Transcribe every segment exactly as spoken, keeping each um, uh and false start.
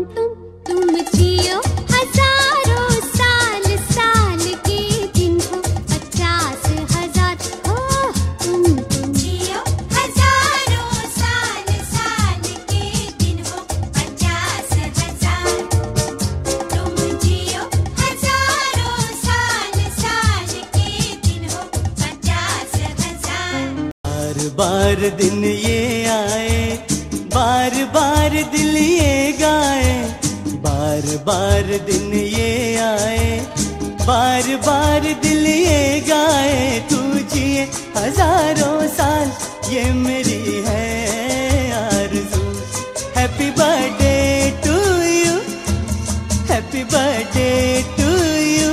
तुम तुम जियो हजारों साल, साल के दिन हो पचास हजार। ओ तुम तुम जियो हजारों साल, साल के दिन हो पचास हजार। तुम जियो हजारों साल, साल के दिन हो पचास हजार। बार बार दिन ये आए, बार बार दिल ये गाए, बार बार दिन ये आए, बार बार दिल ये गाए। तू जिए हजारों साल, ये मेरी है आरज़ू। Happy birthday to you, happy birthday to you.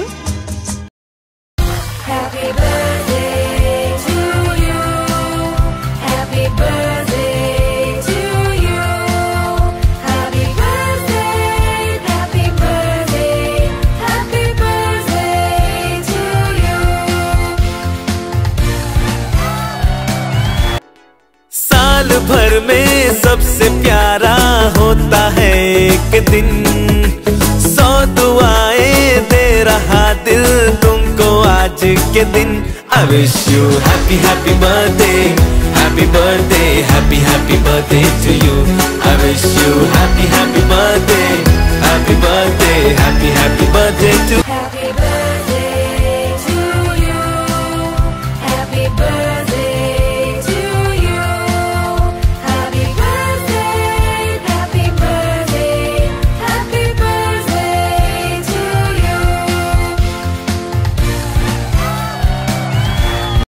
Happy birthday to you. Happy birthday to you. Happy birthday, happy birthday, happy birthday to you. साल भर में सबसे प्यारा होता है एक दिन, सौ दुआएं दे रहा दिल तुमको आज के दिन। I wish you happy happy birthday, happy birthday, happy happy birthday to you. I wish you happy happy birthday, happy birthday, happy happy birthday to you. Happy